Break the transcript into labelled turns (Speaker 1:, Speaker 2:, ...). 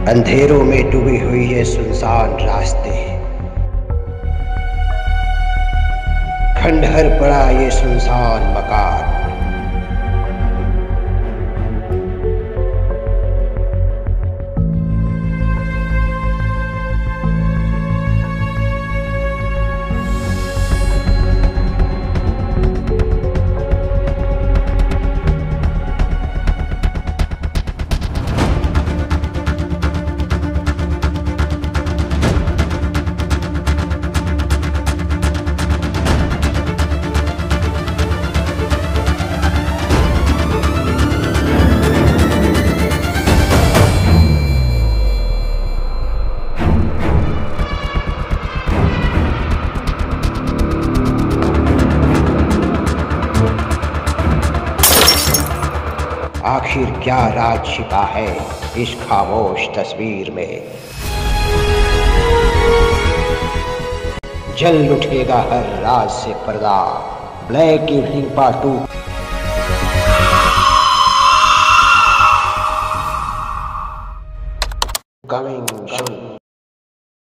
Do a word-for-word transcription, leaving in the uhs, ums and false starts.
Speaker 1: अंधेरों में डूबी हुई ये सुनसान रास्ते, खंडहर पड़ा ये सुनसान मकान। आखिर क्या राज छिपा है इस खामोश तस्वीर में। जल उठेगा हर राज से पर्दा। Black evening part to.